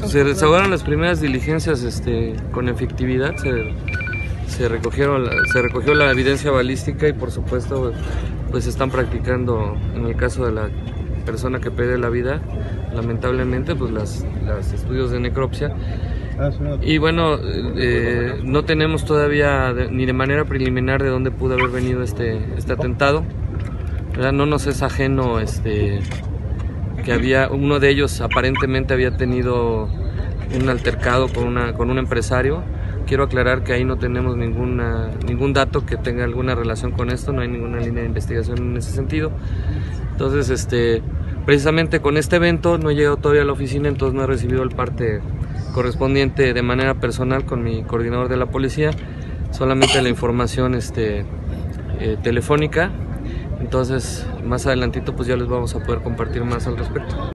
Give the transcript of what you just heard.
Se desahogaron las primeras diligencias con efectividad, se recogió la evidencia balística y por supuesto pues están practicando, en el caso de la persona que pierde la vida, lamentablemente pues los estudios de necropsia. Y bueno, no tenemos todavía ni de manera preliminar de dónde pudo haber venido este atentado, ¿verdad? No nos es ajeno que uno de ellos aparentemente había tenido un altercado con un empresario. Quiero aclarar que ahí no tenemos ningún dato que tenga alguna relación con esto, no hay ninguna línea de investigación en ese sentido. Entonces, precisamente con este evento no he llegado todavía a la oficina, entonces no he recibido el parte correspondiente de manera personal con mi coordinador de la policía, solamente la información telefónica. Entonces, más adelantito pues ya les vamos a poder compartir más al respecto.